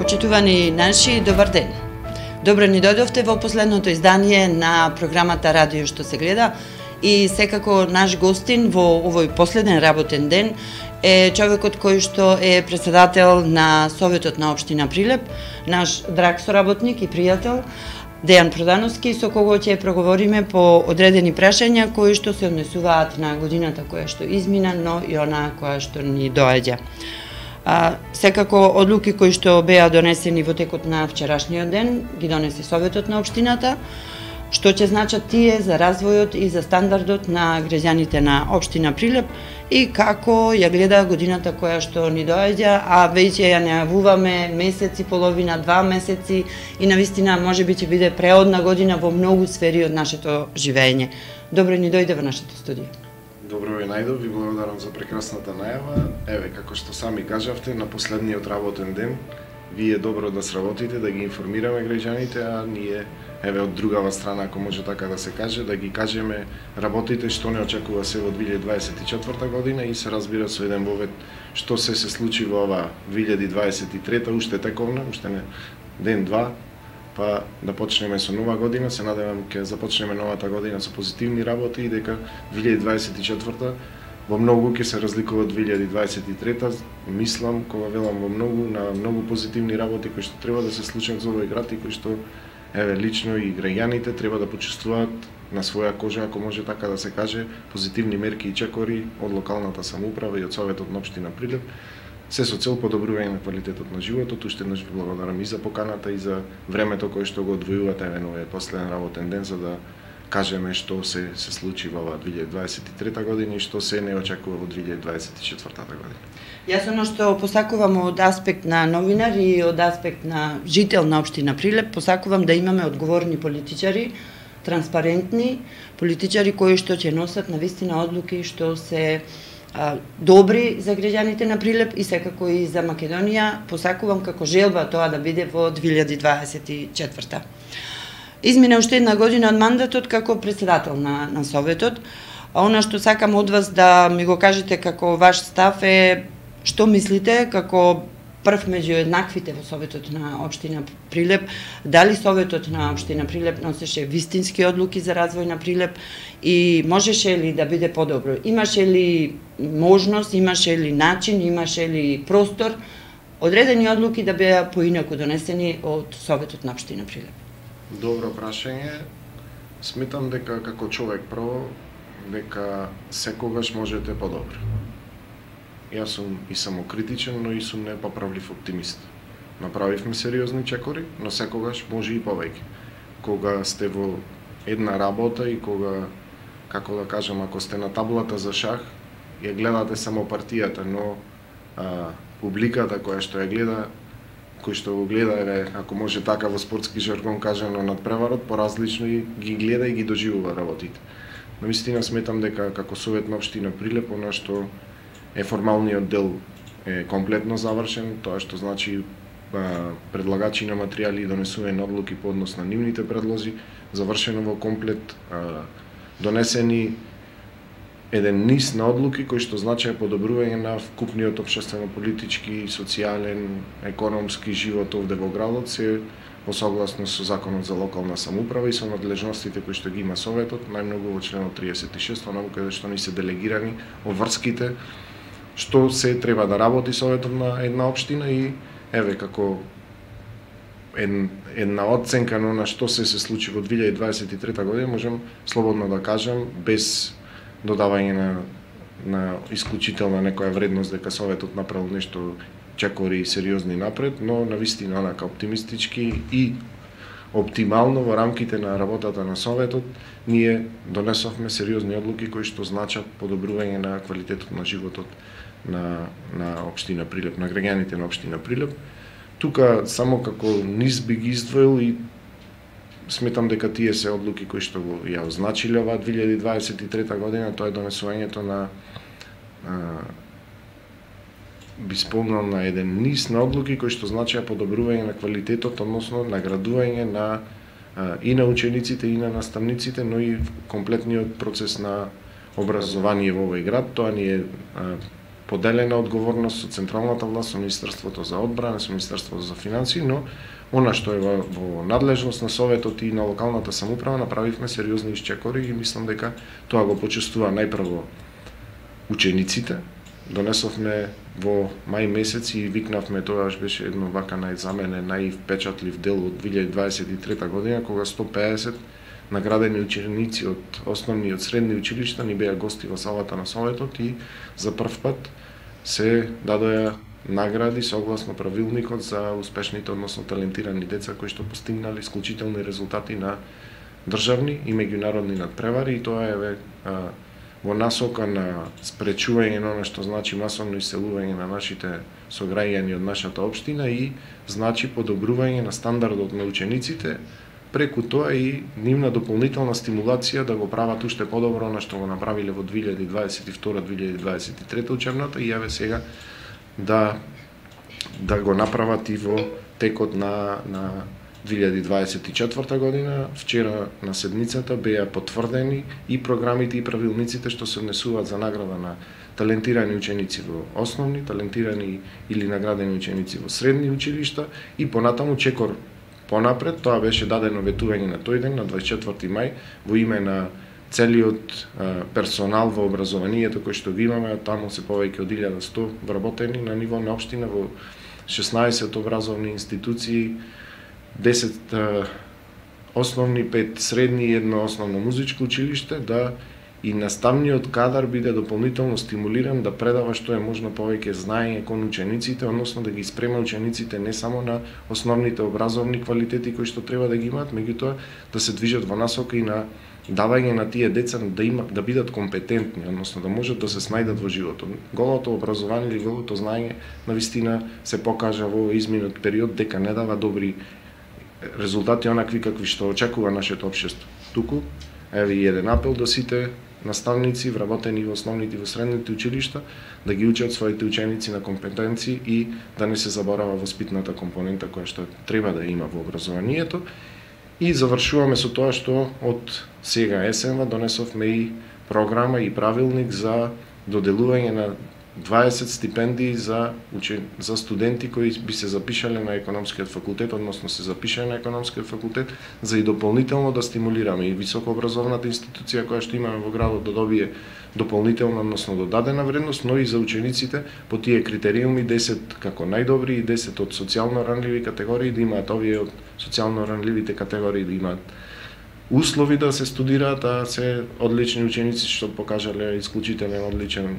Почитувани наши, добар ден. Добро ни дојдовте во последното издание на програмата Радио што се гледа и секако наш гостин во овој последен работен ден е човекот кој што е председател на Советот на општина Прилеп, наш драг соработник и пријател Дејан Продановски, со кого ќе проговориме по одредени прашања кои што се однесуваат на годината која што измина, но и она која што ни доаѓа. Секако одлуки кои што беа донесени во текот на вчерашниот ден ги донесе Советот на општината, што ќе значат тие за развојот и за стандардот на граѓаните на општина Прилеп и како ја гледа годината која што ни доаѓа, а веќе ја најавуваме месец и половина, 2 месеци и навистина можеби ќе биде преодна година во многу сфери од нашето живење. Добро ни дојде во нашето студио. Добро ви најдов, ви благодарам за прекрасната најава. Еве, како што сами кажавте, на последниот работен ден, вие добро да сработите, да ги информираме граѓаните, а ние, еве, од другава страна, ако може така да се каже, да ги кажеме работите што не очекува се во 2024 година и се разбира со еден вовед што се случи во ова 2023, уште тековна, уште не ден-два, па да почнеме со нова година. Се надевам ќе започнеме новата година со позитивни работи и дека 2024 во многу ќе се разликува од 2023. Мислам, кога велам во многу, на многу позитивни работи кои што треба да се случат за овој град и кои што еве лично и граѓаните треба да почувствуваат на своја кожа, ако може така да се каже, позитивни мерки и чекори од локалната самоуправа и од Советот на општина Прилеп, се со цел подобрување на квалитетот на животот. Уште еднаш ви благодарам и за поканата и за времето кое што го одвојувате еве на овој последен работен ден за да кажеме што се случи во оваа 2023 година и што се не очекува во 2024 година. Јас оно што посакувам од аспект на новинар и од аспект на жител на општина Прилеп, посакувам да имаме одговорни политичари, транспарентни политичари кои што ќе носат навистина одлуки што се добри за граѓаните на Прилеп и секако и за Македонија. Посакувам како желба тоа да биде во 2024. Измина уште една година од мандатот како председател на Советот. А она што сакам од вас да ми го кажете како ваш став е што мислите како прв меѓу еднаквите во Советот на општина Прилеп, дали Советот на општина Прилеп носеше вистински одлуки за развој на Прилеп и можеше ли да биде подобро? Имаше ли можност, имаше ли начин, имаше ли простор одредени одлуки да беа поинаку донесени од Советот на општина Прилеп? Добро прашање. Сметам дека како човек прво дека секогаш можете подобро. Јас сум и самокритичен, но и сум непоправлив оптимист. Направивме сериозни чекори, но секогаш може и повеќе. Кога сте во една работа и кога, како да кажам, ако сте на таблата за шах, ја гледате само партијата, но публиката која што ја гледа, кој што го гледа, ако може така во спортски жаргон кажано над преварот, поразлично и ги гледа и ги доживува работите. Но вистина сметам дека како Совет на општина Прилеп, она што е формалниот дел е комплетно завршен, тоа што значи предлагачи на материјали и донесување на одлуки по однос на нивните предлози, завршено во комплет, донесени еден низ на одлуки кои што значеа подобрување на вкупниот општествено-политички, социјален, економски живот овде во градот, се во согласно со Законот за локална самоуправа и со надлежностите кои што ги има Советот, најмногу во членот 36, онаму каде што ни се делегирани обврските што се треба да работи Советот на една општина и еве како една оценка на што се случи во 2023 година, можам слободно да кажам, без додавање на исклучителна некоја вредност дека Советот направил нешто чекори и сериозни напред, но навистина онака оптимистички и оптимално во рамките на работата на Советот, ние донесовме сериозни одлуки кои што значат подобрување на квалитетот на животот на општина Прилеп, на граѓаните на општина Прилеп. Тука само како низ би ги издвоил и сметам дека тие се одлуки кои што го ја означиле оваа 2023 година, тоа е донесувањето на би спомнал на еден низ на одлуки кои што значеа подобрување на квалитетот, односно наградување на и на учениците и на наставниците, но и комплетниот процес на образование во овој град. Тоа ни е поделена одговорност со централната власт, со Министерството за одбрана, со Министерството за финансии, но она што е во надлежност на Советот и на локалната самоуправа направивме сериозни исчекори и мислам дека тоа го почувствува најпрво учениците. Донесовме во мај месец и викнавме, тоа беше едно вака за мене највпечатлив дел од 2023 година, кога 150 наградени ученици од основни и од средни училишта ни беа гости во салата на Советот и за прв пат се дадоа награди согласно правилникот за успешните, односно талентирани деца кои што постигнале исклучителни резултати на државни и меѓународни надпревари, и тоа е во насока на спречување на оно што значи масовно иселување на нашите сограѓани од нашата општина и значи подобрување на стандардот на учениците, преку тоа и нивна дополнителна стимулација да го прават уште подобро на што го направиле во 2022-2023 учебната и јаве сега да го направат и во текот на 2024 година. Вчера на седницата беа потврдени и програмите и правилниците што се однесуваат за награда на талентирани ученици во основни, талентирани или наградени ученици во средни училишта и понатаму чекор понапред. Тоа беше дадено ветување на тој ден, на 24 мај, во име на целиот персонал во образованието кој што ги имаме, таму се повеќе од 1100 вработени на ниво на општина во 16 образовни институции, 10 основни, 5 средни и едно основно музичко училиште, да и наставниот кадар биде дополнително стимулиран да предава што е можно повеќе знаење кон учениците, односно да ги спрема учениците не само на основните образовни квалитети кои што треба да ги имаат, меѓутоа да се движат во насока и на давање на тие деца да бидат компетентни, односно да можат да се снајдат во животот. Голото образование или голото знаење навистина се покажа во изминат период дека не дава добри резултати онакви какви што очекува нашето општество. Туку еве и еден апел до сите наставници вработени во основните и во средните училишта да ги учат своите ученици на компетенции и да не се заборава воспитната компонента која што треба да има во образованието. И завршуваме со тоа што од сега есенва донесовме и програма и правилник за доделување на 20 стипендии за студенти кои би се запишале на економскиот факултет, односно се запишале на економскиот факултет, за и дополнително да стимулираме и високообразовната институција која што имаме во градот да добие дополнително, односно додадена вредност, но и за учениците по тие критериуми 10 како најдобри и 10 од социјално ранливи категории да имаат овие од социјално ранливите категории да имаат услови да се студираат, да се одлични ученици што покажале исклучителен одличен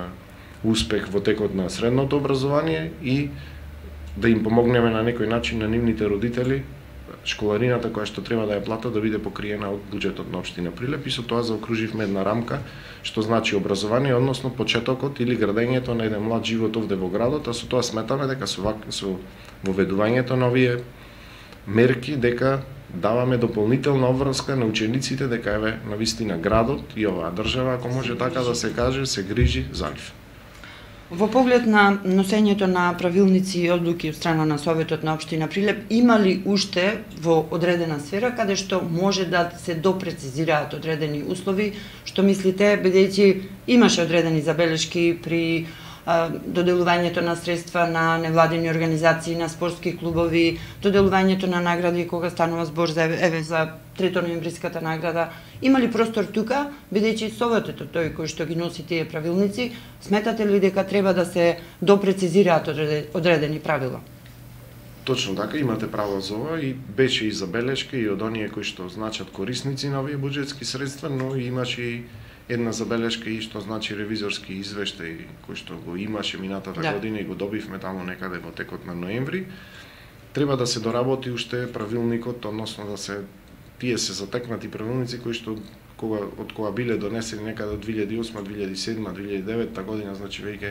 успех во текот на средното образование и да им помогнеме на некој начин на нивните родители школарината која што треба да ја платат да биде покриена од буџетот на општина Прилеп, и со тоа заокруживме една рамка што значи образование, односно почетокот или градењето на еден млад живот овде во градот, а со тоа сметаме дека со воведувањето на овие мерки дека даваме дополнителна обврска на учениците дека еве навистина градот и оваа држава, ако може така да се каже, се грижи за нив. Во поглед на носењето на правилници и одлуки од страна на Советот на општина Прилеп, има ли уште во одредена сфера каде што може да се допрецизираат одредени услови, што мислите, бидејќи имаше одредени забелешки при доделувањето на средства на невладини организации, на спортски клубови, доделувањето на награди кога станува збор за за третоноемвриската награда. Има ли простор тука, бидејќи Советот тој кој што ги носи тие правилници, сметате ли дека треба да се допрецизираат одредени правила? Точно така, имате право за ова и беше и забелешка и од оние кои што значат корисници на овие буџетски средства, но имаше и една забелешка и што значи ревизорски извештај кој што го имаше минатата година и го добивме таму некаде во текот на ноември. Треба да се доработи уште правилникот, односно да се тие се затекнати правилници кои што од кога биле донесени некаде од 2008, 2007, 2009 година, значи веќе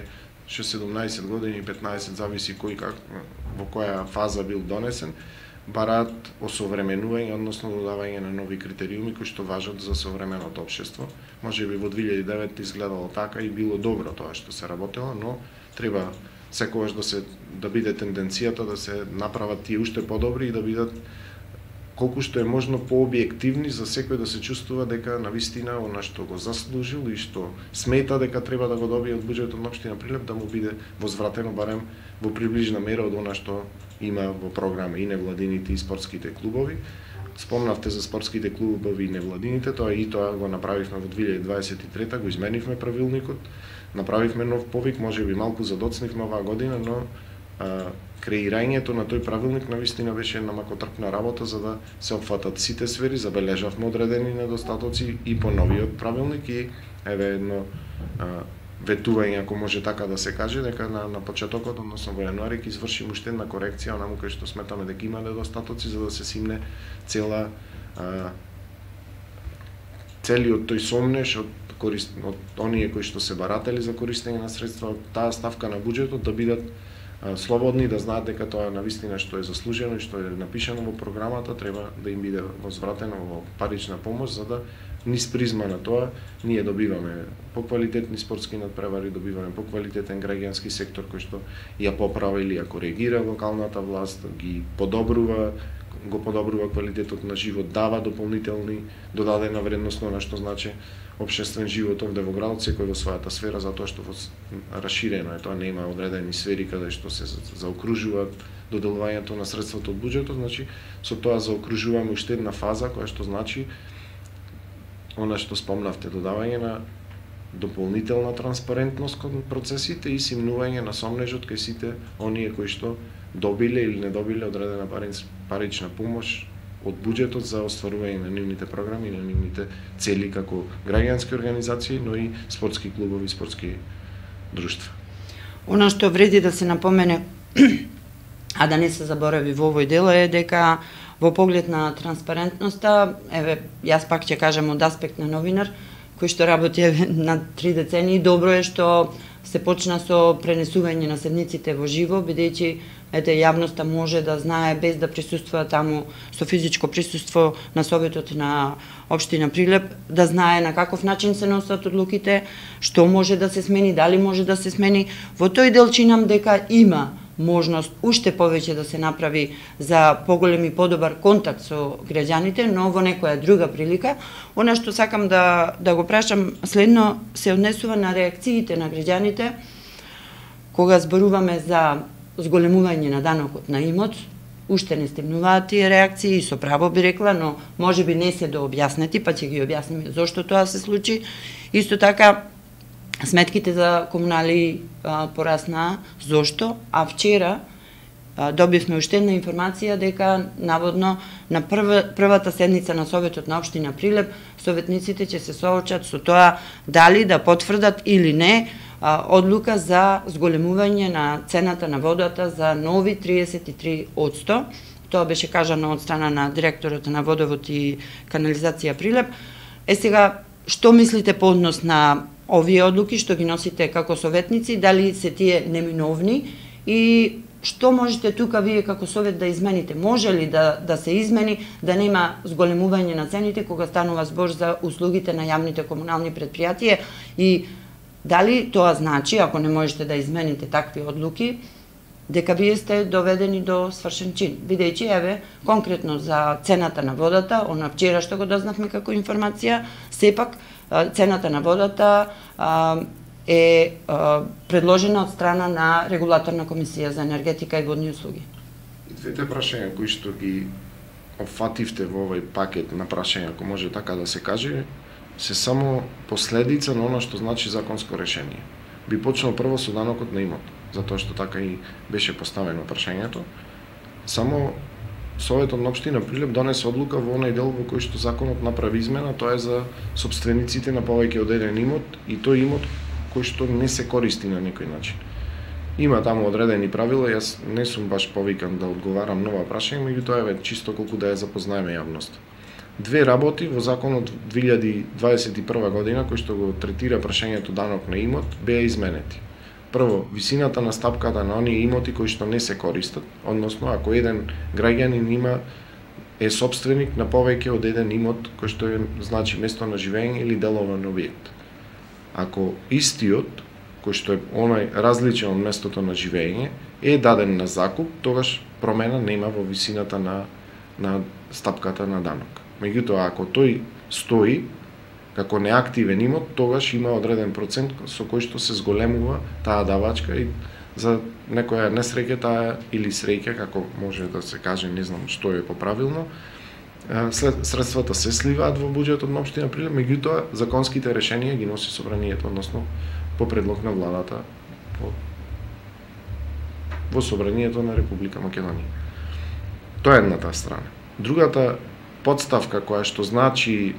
17 години, 15 зависи кој во која фаза бил донесен, бараат осовременување, односно додавање на нови критериуми кои што важат за современото општество. Може би во 2009 изгледало така и било добро тоа што се работело, но треба секогаш да биде тенденцијата да се направат тие уште подобри и да бидат колку што е можно пообјективни за секој да се чувствува дека навистина она што го заслужил и што смета дека треба да го добие од буџетот на општина Прилеп да му биде возвратено барем во приближна мера од она што има во програма и невладините и спортските клубови. Спомнавте за спортските клубови и невладините, тоа го направивме во 2023, го изменивме правилникот, направивме нов повик, можеби малку задоцнивме оваа година, но креирањето на тој правилник навистина беше една макотрпна работа за да се опфатат сите сфери, забележавме одредени недостатоци и по новиот правилник и еве едно ветување, ако може така да се каже, дека на почетокот, односно во јануари, ќе извршиме уште една корекција онаму кај што сметаме дека има недостатоци за да се симне целиот тој сомнеш од оние кои што се баратели за користење на средства од таа ставка на буџетот да бидат слободни, да знаат дека тоа навистина што е заслужено и што е напишано во програмата треба да им биде возвратено во парична помош, за да низ призма на тоа ние добиваме поквалитетни спортски надпревари, добиваме поквалитетен граѓански сектор кој што ја поправа или ја коригира локалната власт, го подобрува квалитетот на живот, дава дополнителни додадена вредност на што значи општествен живот овде во градот, секој во својата сфера, затоа што расширено е тоа, нема одредени сфери каде што се заокружуваат доделувањето на средството од буџетот, значи со тоа заокружуваме уште една фаза која што значи она што спомнавте, додавање на дополнителна транспарентност кон процесите и симнување на сомнежот кај сите оние кои што добиле или не добиле одредена парична помош од буџетот за остварување на нивните програми и на нивните цели како граѓански организации, но и спортски клубови, спортски друштва. Она што вреди да се напомене, а да не се заборави во овој дел е дека во поглед на транспарентноста, еве, јас пак ќе кажам од аспект на новинар, кој што работи на 3 децении, добро е што се почна со пренесување на седниците во живо, бидејќи јавноста може да знае без да присуствува таму со физичко присуство на Советот на општина Прилеп, да знае на каков начин се носат одлуките, што може да се смени, дали може да се смени. Во тој дел чинам дека има можност уште повеќе да се направи за поголем и подобар контакт со граѓаните, но во некоја друга прилика. Она што сакам да го прашам следно се однесува на реакциите на граѓаните кога зборуваме за зголемување на данокот на имот. Уште не стигнуваат тие реакции и со право би рекла, но можеби не се дообјаснети, па ќе ги објасниме зошто тоа се случи. Исто така сметките за комунали пораснаа. Зошто? А вчера добивме уште една информација дека наводно на првата седница на Советот на општина Прилеп советниците ќе се соочат со тоа дали да потврдат или не одлука за зголемување на цената на водата за нови 33%. Тоа беше кажано од страна на директорот на Водовод и канализација Прилеп. Сега, што мислите по однос на овие одлуки што ги носите како советници, дали се тие неминовни и што можете тука вие како совет да измените? Може ли да се измени, да нема зголемување на цените кога станува збор за услугите на јавните комунални предпријатија и дали тоа значи, ако не можете да измените такви одлуки, дека вие сте доведени до свршен чин? Бидејќи, еве, конкретно за цената на водата, она вчера што го дознавме како информација, сепак цената на водата е предложена од страна на Регулаторна комисија за енергетика и водни услуги. И двете прашања кои што ги опфативте во овој пакет на прашања, ако може така да се каже, се само последица на оно што значи законско решение. Би почнал прво со данокот на имот, затоа што така и беше поставено прашањето. Само Советот на општина Прилеп донесе одлука во онај дел во кој што законот направи измена, тоа е за сопствениците на повеќе од еден имот и тој имот кој што не се користи на некој начин. Има таму одредени правила, јас не сум баш повикан да одговарам на ова прашање, меѓутоа е чисто колку да ја запознаеме јавност. Две работи во законот 2021 година кој што го третира прашањето данок на имот беа изменети. Прво, висината на стапката на оние имоти кои што не се користат, односно ако еден граѓанин е сопственик на повеќе од еден имот кој што е значи место на живење или деловен објект. Ако истиот, кој што е онај различен од местото на живење, е даден на закуп, тогаш промена нема во висината на на стапката на данок. Меѓутоа, ако тој стои како неактивен имот, тогаш има одреден процент со кој што се зголемува таа давачка и за некоја несреќа таа или среќа, како може да се каже, не знам што е поправилно, средствата се сливаат во буџетот на општина Прилеп, меѓутоа законските решенија ги носи собранието, односно по предлог на владата во собранието на Република Македонија. Тоа е едната страна. Другата подставка која што значи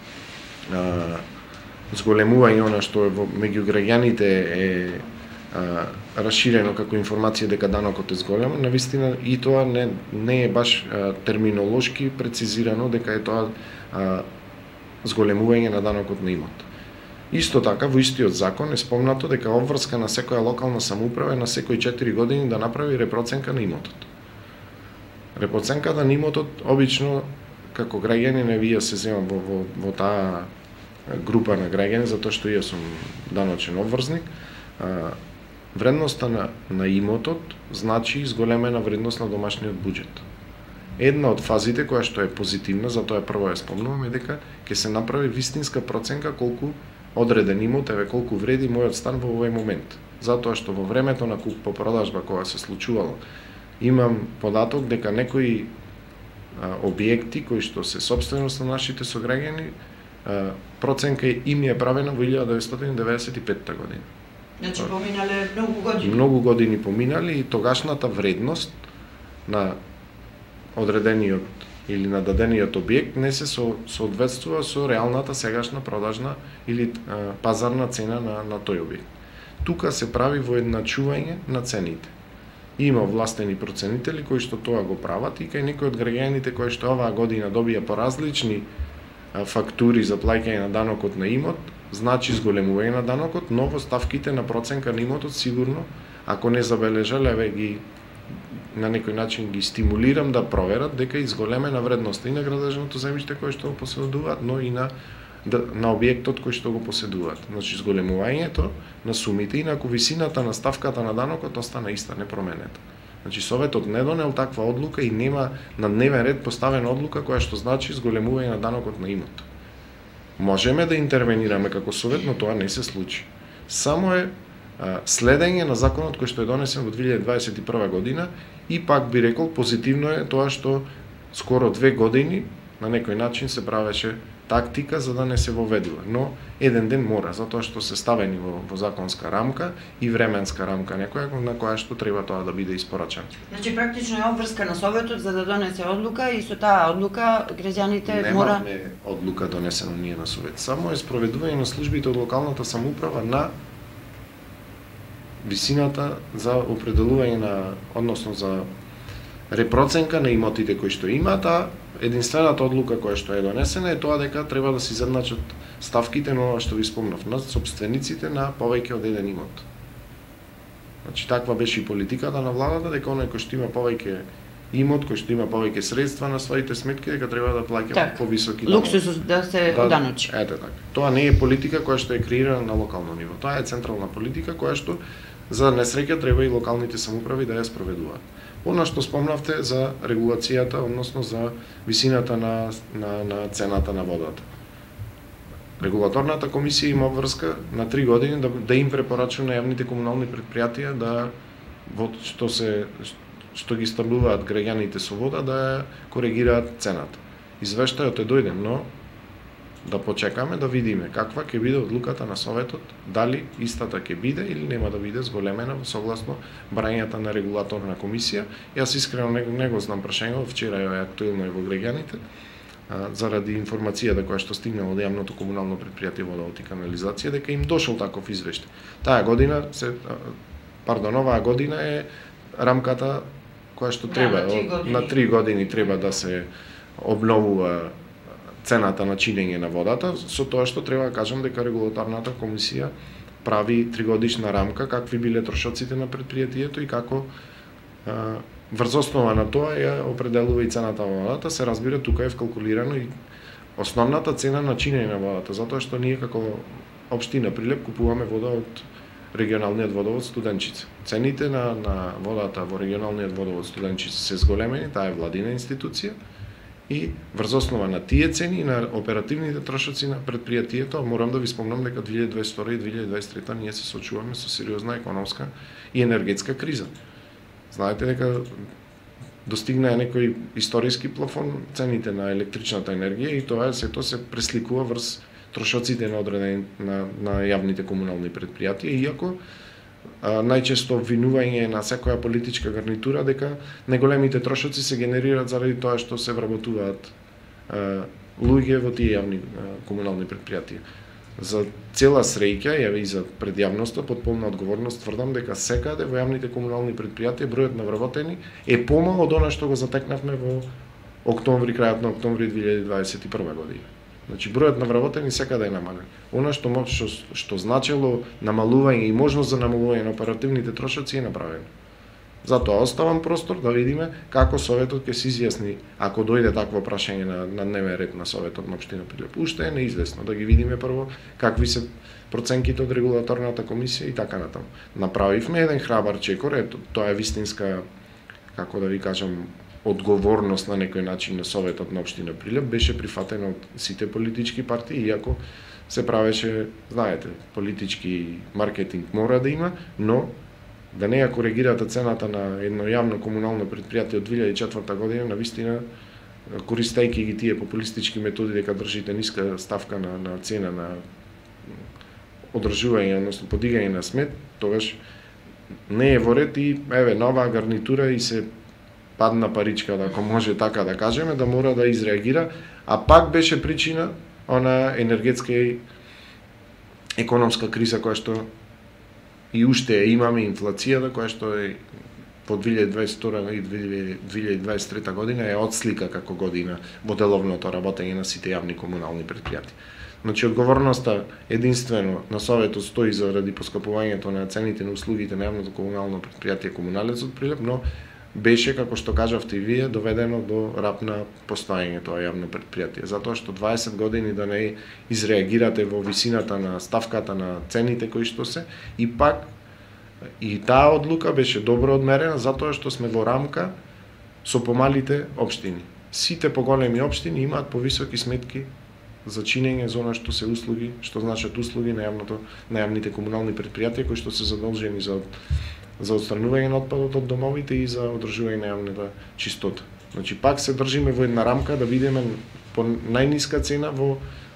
зголемување она што е меѓу граѓаните е расширено како информација дека данокот е зголем, навистина и тоа не е баш терминолошки прецизирано дека е тоа зголемување на данокот на имот. Исто така, во истиот закон е спомнато дека обврска на секоја локална самоуправа е на секои 4 години да направи репроценка на имотот. Репроценката на имотот, обично, како граѓани не вие се земам во таа група на граѓани, затоа што ја сум даночен обврзник, вредноста на имотот значи зголемена вредност на домашниот буџет. Една од фазите која што е позитивна, затоа прво ја спомнувам, е дека ќе се направи вистинска проценка колку одреден имот, колку вреди мојот стан во овој момент. Затоа што во времето на купо-продажба кога се случувало, имам податок дека некои објекти кои што се собственост на нашите сограѓани, проценка им е правена во 1995 година. Значи поминале многу години. Многу години поминали и тогашната вредност на одредениот или на дадениот објект не се соодветствува со реалната сегашна продажна или пазарна цена на тој објект. Тука се прави воедначување на цените. Има властени проценители кои што тоа го прават и кај некои од граѓаните кои што оваа година добија поразлични фактури за плаќање на данокот на имот, значи зголемување на данокот, но во ставките на проценка на имотот сигурно, ако не забележале, ги на некој начин ги стимулирам да проверат дека изголемена вредноста и на градежното земјиште кое што го поседуваат, но и на објектот кој што го поседуваат. Значи зголемувањето на сумите и ако висината на ставката на данокот остана иста, непроменета. Значи Советот не донел таква одлука и нема на дневен ред поставена одлука која што значи зголемување на данокот на имот. Можеме да интервенираме како Совет, но тоа не се случи. Само е следење на законот кој што е донесен во 2021 година и пак би рекол позитивно е тоа што скоро 2 години на некој начин се правеше тактика за да не се воведува, но еден ден мора, затоа што се ставени во законска рамка и временска рамка некоја на која што треба тоа да биде испорачено. Значи практично е обврска на Советот за да донесе одлука и со таа одлука граѓаните мора... Немаме одлука донесена ние на Совет, само е спроведување на службите од локалната самоуправа на висината за определување на, односно за репроценка на имотите кои што имаат, а единствената одлука која што е донесена е тоа дека треба да се изедначат ставките на ова што ви спомнав, на собствениците на повеќе од еден имот. Значи таква беше и политиката на владата, дека оној кој што има повеќе имот, кој што има повеќе средства на своите сметки, дека треба да плаќа повисоки даноци. Луксус да се оданочи. Ете така. Тоа не е политика која што е креирана на локално ниво. Тоа е централна политика која што за несреќа треба и локалните самоуправи да ја спроведуваат. Она што спомнавте за регулацијата, односно за висината на цената на водата. Регулаторната комисија има обврска на 3 години да им препорачува на јавните комунални претпријатија да што ги снабдуваат граѓаните со вода да коригираат цената. Извештајот е дојден, но да почекаме да видиме каква ќе биде одлуката на Советот, дали истата ќе биде или нема да биде зголемена согласно брањата на регулаторна комисија. Јас искрено не го знам прашањето, вчера е актуелно и во граѓаните, заради информацијата која што стигнала од јавното комунално претпријатие Водовод и канализација, дека им дошол таков извештај. Оваа година е рамката која што треба, на 3 години треба да се обновува цената на чинење на водата, со тоа што треба да кажам дека регулаторната комисија прави 3-годишна рамка какви биле трошоците на претпријатието и како врз основа на тоа ја определува и цената на водата. Се разбира, тука е вкалкулирано и основната цена на чинење на водата, затоа што ние како општина Прилеп купуваме вода од регионалниот водовод Студенчица. Цените на водата во регионалниот водовод Студенчица се зголемени, таа е владина институција, и врз основа на тие цени и на оперативните трошоци на предпријатието, морам да ви спомнам дека 2022 и 2023 ние се соочуваме со сериозна економска и енергетска криза. Знаете дека достигна некој историски плафон цените на електричната енергија и тоа сето се пресликува врз трошоците на одредени на јавните комунални предпријатија, иако најчесто обвинување на секоја политичка гарнитура дека неголемите трошоци се генерираат заради тоа што се вработуваат луѓе во тие јавни комунални предпријатија. За цела среќа и за пред јавноста под полна одговорност тврдам дека секаде во јавните комунални предпријатија бројот на вработени е помал од она што го затекнавме во октомври, крајот на октомври 2021 година. Значи бројот на вработени секаде е намален. Она што значело намалување и можност за намалување на оперативните трошоци е направено. Затоа оставам простор да видиме како Советот ќе се изјасни ако дојде такво прашање на дневен ред на Советот на општина Прилеп. Уште е неизвестно, да ги видиме прво какви се проценките од регулаторната комисија и така натаму. Направивме еден храбар чекор, тоа е вистинска, како да ви кажам, одговорност на некој начин на Советот на општина Прилеп, беше прифатено од сите политички партии, иако се правеше, знаете, политички маркетинг мора да има, но да не ја коригирате цената на едно јавно комунално предпријатие од 2004 година, навистина, користејќи ги тие популистички методи дека држите ниска ставка на цена на одржување, односно подигање на смет, тогаш не е во ред и еве нова гарнитура и се падна паричка, ако може така да кажеме, да мора да изреагира, а пак беше причина она енергетска и економска криза која што и уште имаме инфлацијата која што е во 2022 и 2023 година е отслика како година во деловното работење на сите јавни комунални предпријатија. Значи одговорноста единствено на Советот стои заради поскапувањето на цените на услугите на јавното комунално предпријатие Комуналецот Прилеп, но беше, како што кажавте и вие, доведено до рап на постоење тоа јавно предпријатие. Затоа што 20 години да не изреагирате во висината на ставката на цените кои што се, и пак и таа одлука беше добро одмерена, затоа што сме во рамка со помалите општини. Сите поголеми општини имаат повисоки сметки за чинење за она што се услуги, што значат услуги на јавните комунални предпријатија кои што се задолжени за отстранување на отпадот од домовите и за одржување на јавната чистота. Значи пак се држиме во една рамка да бидеме по најниска цена во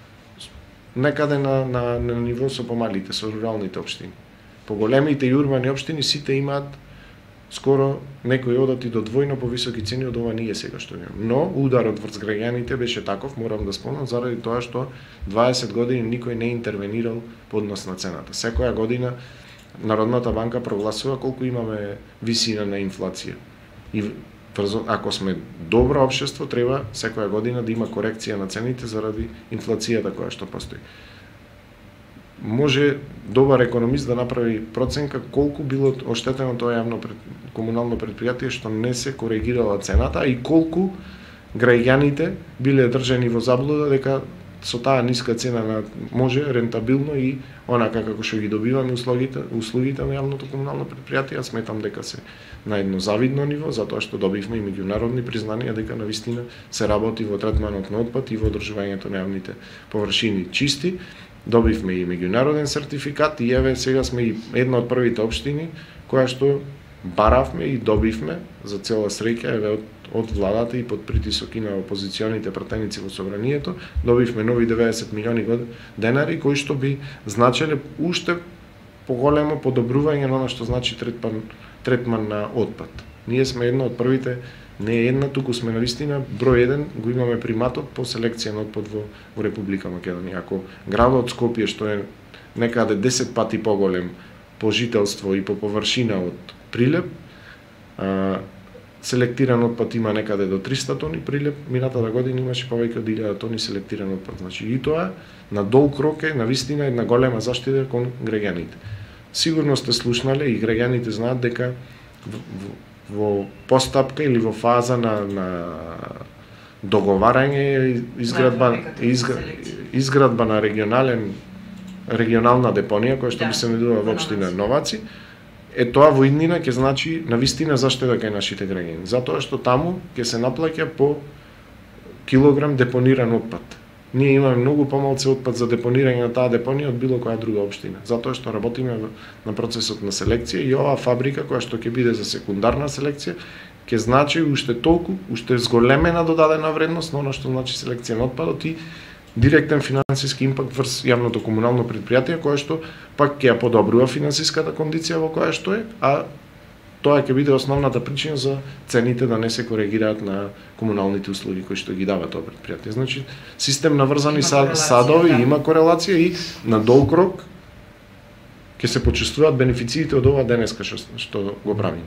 некаде на ниво со помалите, со руралните општини. По големите и урбани општини сите имаат скоро некои одат и до двојно повисоки цени од ова ние сега што имаме. Но ударот врз граѓаните беше таков, морам да спомнам, заради тоа што 20 години никој не интервенирал по однос на цената. Секоја година Народната банка прогласува колку имаме висина на инфлација. И ако сме добро општество, треба секоја година да има корекција на цените заради инфлацијата која што постои. Може добар економист да направи проценка колку било оштетено тоа јавно комунално предпријатие што не се коригирала цената и колку граѓаните биле држани во заблуда дека со таа ниска цена може рентабилно и онака како што ги добиваме услугите на јавното комунално предпријатие, сметам дека се на едно завидно ниво, затоа што добивме и меѓународни признанија дека навистина се работи во третманот на отпад и во одржувањето на јавните површини чисти. Добивме и меѓународен сертификат и еве сега сме и една од првите општини која што баравме и добивме за цела среќа еве од владата и под притисок и на опозиционите пратеници во собранието, добивме нови 90 милиони денари кои што би значеле уште поголемо подобрување на она што значи третман на отпад. Ние сме една од првите, не една, туку сме навистина број 1, го имаме приматот по селекција на отпад во Република Македонија. Ако градот Скопје што е некаде 10 пати поголем по жителство и по површина од Прилеп, селектиран отпад има некаде до 300 тони, Прилеп минатата година имаше повеќе од 1000 тони селектиран отпад. Значи и тоа на долг рок е навистина една голема заштита кон граѓаните. Сигурно сте слушнале и граѓаните знаат дека во постапка или во фаза на договарање изградба на регионална депонија која што би се најдува во општина Новаци. Е тоа во иднина ќе значи навистина заштеда кај нашите граѓани, затоа што таму ќе се наплаќа по килограм депониран отпад. Ние имаме многу помалку отпад за депонирање на таа депонија од било која друга општина, затоа што работиме на процесот на селекција и оваа фабрика која што ќе биде за секундарна селекција ќе значи уште толку, уште зголемена додадена вредност на она што значи селекција на отпадот и директен финансиски импакт врз јавното комунално претпријатие кое што пак ќе ја подобрува финансиската кондиција во која што е, а тоа ќе биде основната причина за цените да не се коригираат на комуналните услуги кои што ги дава тоа претпријатие. Значи, систем на врзани садови има корелација и на долг рок ќе се почувствуваат бенефициите од ова денеска што го правиме.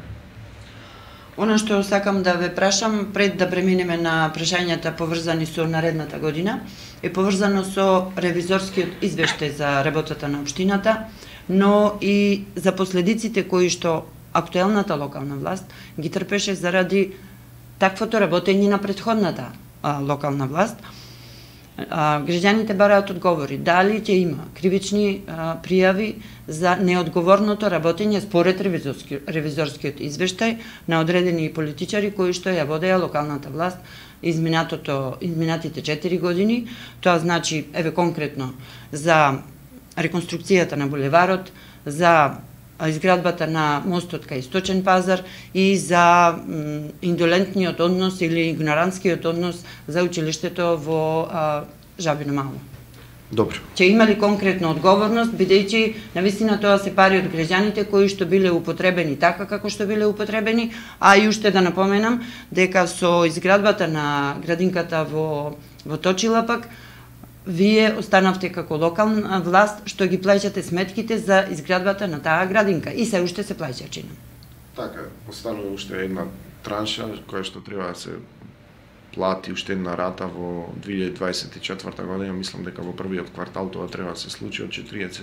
Она што сакам да ве прашам пред да преминеме на прашањата поврзани со наредната година е поврзано со ревизорскиот извештај за работата на општината, но и за последиците кои што актуелната локална власт ги трпеше заради таквото работење на претходната локална власт. Граѓаните бараат одговори дали ќе има кривични пријави за неодговорното работење според ревизорскиот извештај на одредени политичари кои што ја водеа локалната власт изминатите 4 години. Тоа значи, еве конкретно, за реконструкцијата на булеварот, за изградбата на мостот кај Источен пазар и за индолентниот однос или игнорантскиот однос за училиштето во Жабино Мало. Добро. Ќе има ли конкретна одговорност, бидејќи навистина тоа се пари од граѓаните кои што биле употребени така како што биле употребени, а и уште да напоменам дека со изградбата на градинката во Точила пак вие останавте како локална власт што ги плаќате сметките за изградбата на таа градинка и се уште се плаќа чина. Така, останува уште една транша која што треба да се плати уште една рата во 2024 година, мислам дека во првиот квартал тоа треба да се случи од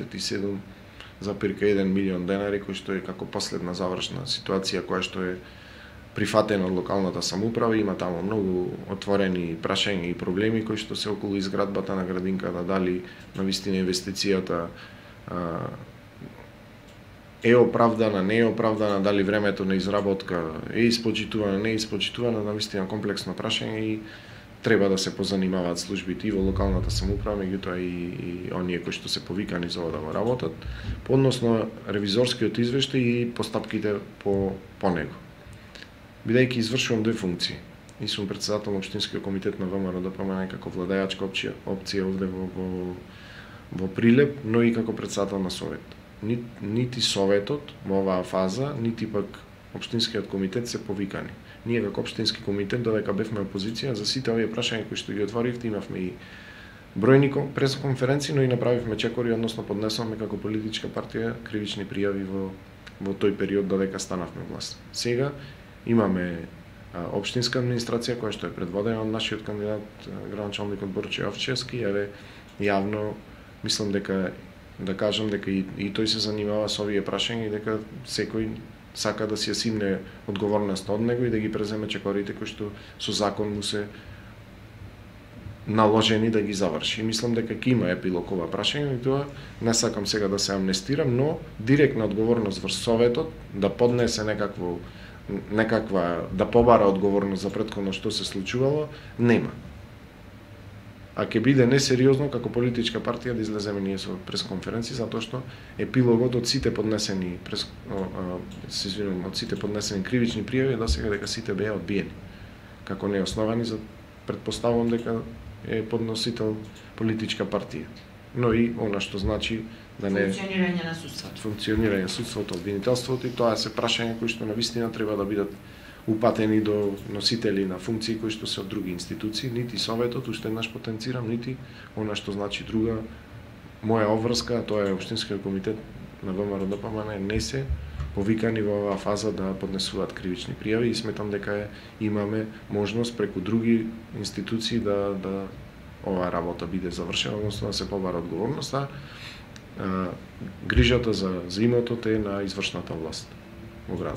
47,1 милион денари, кој што е како последна завршна ситуација која што е прифатена од локалната самоуправа. Има таму многу отворени прашања и проблеми кои што се околу изградбата на градинката, дали навистина инвестицијата е оправдана, не е оправдана, дали времето на изработка е испочитувано, не е испочитувано, навистина комплексно прашање и треба да се позанимаваат службите и во локалната самоуправа, меѓутоа и оние кои што се повикани за да го работат, односно ревизорскиот извештај и постапките по него. Бидејќи извршувам две функции. И сум председател на Општинскиот комитет на ВМРО ДПМН како владеачка опција овде во Прилеп, но и како председател на Совет. Нити Советот во оваа фаза, нити пак Општинскиот комитет се повикани. Ние како Општински комитет, додека бевме опозиција, за сите овие прашања кои што ги отворивте, имавме и бројни пресконференции, но и направивме чекори, односно поднесовме како политичка партија кривични пријави во тој период додека станавме власт. Сега имаме општинска администрација која што е предводена од нашиот кандидат градоначалникот Борче Овчевски, еве јавно мислам дека да кажам дека и тој се занимава со овие прашања и дека секој сака да си ја симне одговорност од него и да ги преземе чекорите кои што со закон му се наложени да ги заврши. Мислам дека ќе има епилог ова прашање и тоа не сакам сега да се амнестирам, но директна одговорност врз Советот да поднесе некаква да побара одговорност за претходно што се случувало, нема. А ќе биде несериозно како политичка партија да излеземе ние со пресконференција, затоа што епилогот од сите поднесени од сите поднесени кривични пријави до сега дека сите беа одбиени. Како неосновани, за претпоставувам дека е подносител политичка партија. Но и она што значи да не функционирање на судството. Функционирање на судството, обвинителството, и тоа се прашања кои што навистина треба да бидат упатени до носители на функции кои што се од други институции, нити Советот, уште еднаш потенцирам, нити она што значи друга моја обврска, тоа е Општинскиот комитет на ВМРО ДПМН, не се повикани во оваа фаза да поднесуваат кривични пријави и сметам дека имаме можност преку други институции да оваа работа биде завршена, односно да се побара одговорноста. Грижата за имотот е на извршната власт во градов.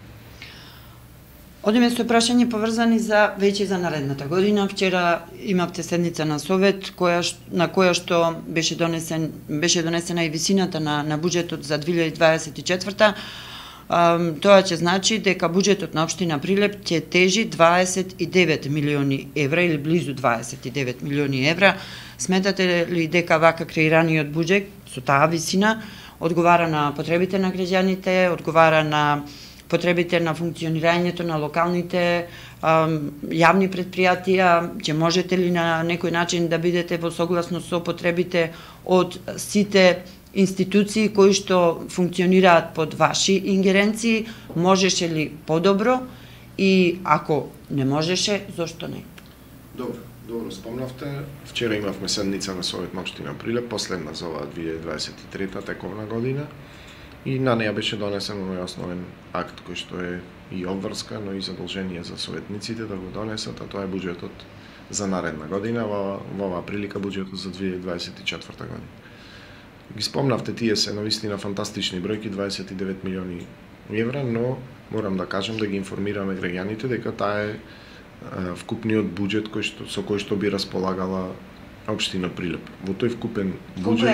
Одиме со прашање поврзани веќе за наредната година. Вчера имавте седница на Совет на која што беше донесена и висината на буџетот за 2024. тоа ќе значи дека буџетот на општина Прилеп ќе тежи 29 милиони евра или близу 29 милиони евра. Сметате ли дека вака креираниот буџет со таа висина одговара на потребите на граѓаните, одговара на потребите на функционирањето на локалните јавни предпријатија? Ќе можете ли на некој начин да бидете во согласност со потребите од сите институции кои што функционираат под ваши ингеренции? Можеше ли подобро и ако не можеше, зошто не? Добро спомнавте. Вчера имавме седница на Совет на општина Прилеп, последна за оваа 2023 тековна година, и на неја беше донесен оној основен акт кој што е и обврска, но и задолжение за советниците да го донесат, а тоа е буџетот за наредна година, во оваа прилика буџетот за 2024 година. Ги спомнавте, тие се навистина фантастични бројки, 29 милиони евра, но морам да кажам, да ги информираме граѓаните дека таа е вкупниот буџет со кој што би располагала општина Прилеп. Во тој вкупен буџет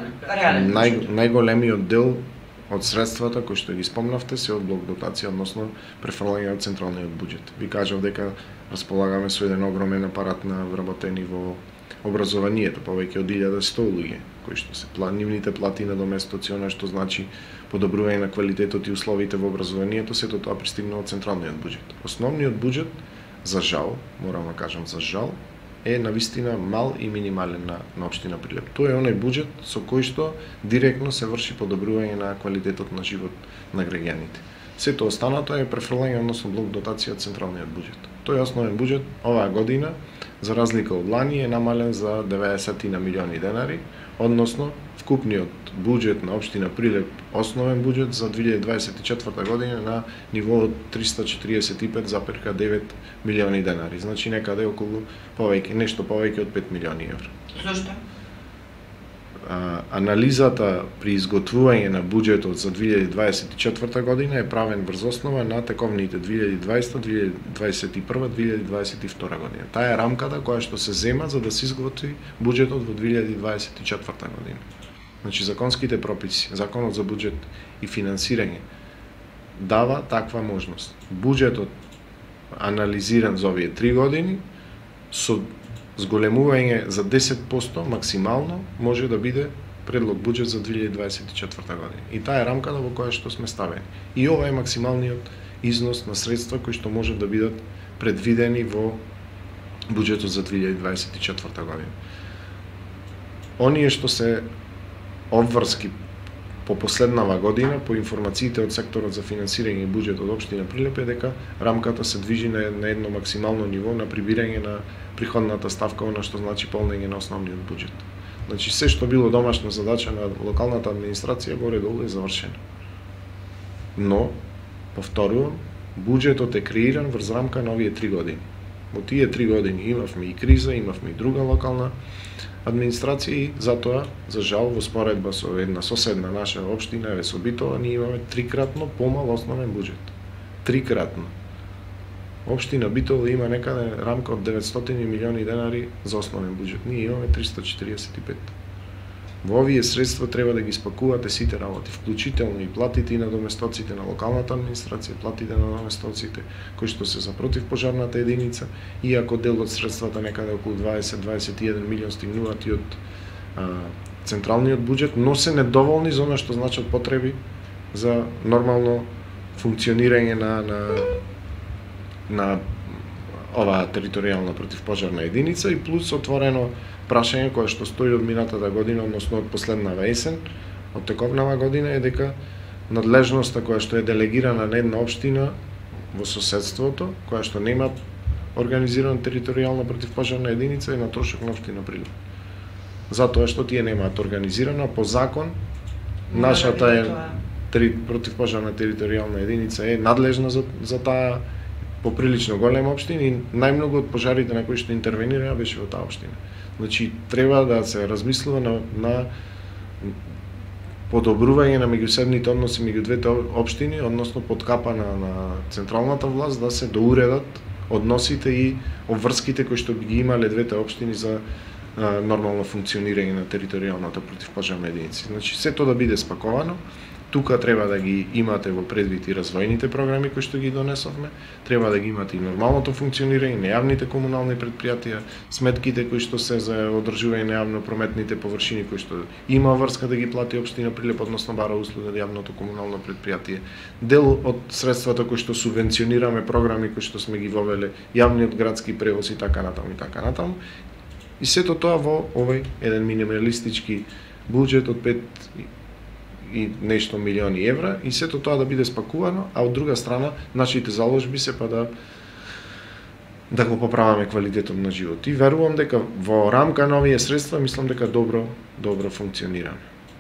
најголемиот дел од средствата кои што ги спомнавте се од блок дотација, односно префрлање од централниот буџет. Ви кажав дека располагаме со еден огромен апарат на вработени во образованието, повеќе од 1100 луѓе, кои што се нивните плати на доместоци, она што значи подобрување на квалитетот и условите во образованието, сето тоа пристигна од централниот буџет. Основниот буџет, за жал, морам да кажам за жал, е навистина мал и минимален на општина Прилеп. Тоа е оној буџет со кој што директно се врши подобрување на квалитетот на живот на граѓаните. Сето останато е префрлање, односно блок дотација од централниот буџет. Тој основен буџет оваа година, за разлика од лани, е намален за 90 милиони денари, односно вкупниот буџет на општина Прилеп, основен буџет за 2024 година на ниво од 345,9 милиони денари. Значи некаде околу нешто повеќе од 5 милиони евра. Зошто? Анализата при изготвување на буџетот за 2024 година е правен врз основа на тековните 2020, 2021, 2022 година. Таа е рамката која што се зема за да се изготви буџетот во 2024 година. Значи законските прописи, Законот за буџет и финансирање дава таква можност. Буџетот анализиран за овие 3 години со зголемување за 10% максимално може да биде предлог буџет за 2024 година. И таа е рамката во која што сме ставени. И ова е максималниот износ на средства кои што може да бидат предвидени во буџетот за 2024 година. Оние што се обврски по последнава година, по информациите од секторот за финансирање и буџет од општина Прилеп, е дека рамката се движи на едно максимално ниво на прибирање на приходната ставка, она што значи полнење на основниот буџет. Значи се што било домашна задача на локалната администрација горе-долу е завршено. Но, повторувам, буџетот е креиран врз рамка на овие 3 години. Во тие 3 години имавме и криза, имавме и друга локална администрација и затоа, за жал, во споредба со една соседна наша општина, Весо Битола, ние имаме трикратно помал основен буџет. Трикратно. Општина Битола има некаде рамка од 900 милиони денари за основен буџет. Ние имаме 345. Во овие средства треба да ги спакувате сите работи, вклучително и платите и на доместоците на локалната администрација, платите на доместоците кои што се за противпожарната единица, иако дел од средствата некаде околу 20-21 милион стигнуваат и од централниот буџет, но се недоволни за она што значат потреби за нормално функционирање на оваа територијална противпожарна единица и плюс отворено прашање кое што стои од минатата година, односно од последнава есен, од тековнава година, е дека надлежноста која што е делегирана на една општина во соседството, која што нема организирана територијална противпожарна единица, е на трошок на општина Прилеп. Затоа што тие немаат организирана по закон, нашата противпожарна територијална единица е надлежна за таа поприлично голема општина и најмногу од пожарите на кои што интервенира беше во таа општина. Значи, треба да се размислува на подобрување на меѓусебните односи меѓу двете општини, односно подкапа на централната власт да се доуредат односите и обврските кои што би ги имале двете општини за нормално функционирање на територијалната противпожарна единица. Значи, сето да биде спаковано. Тука треба да ги имате во предвид и развојните програми кои што ги донесовме, треба да ги имате и нормалното функционирање на јавните комунални предпријатија, сметките кои што се за одржување на јавно прометните површини кои што има врска да ги плати општина Прилеп, односно бара услуга од јавното комунално предпријатие. Дел од средствата кои што субвенционираме програми кои што сме ги вовеле, јавниот градски превоз и така натаму и така натаму. И сето тоа во овој еден минималистички буџет од 5 и нешто милиони евра и сето тоа да биде спакувано, а од друга страна нашите заложби се па да го поправаме квалитетот на живот. И верувам дека во рамка на овие средства мислам дека добро функционираме.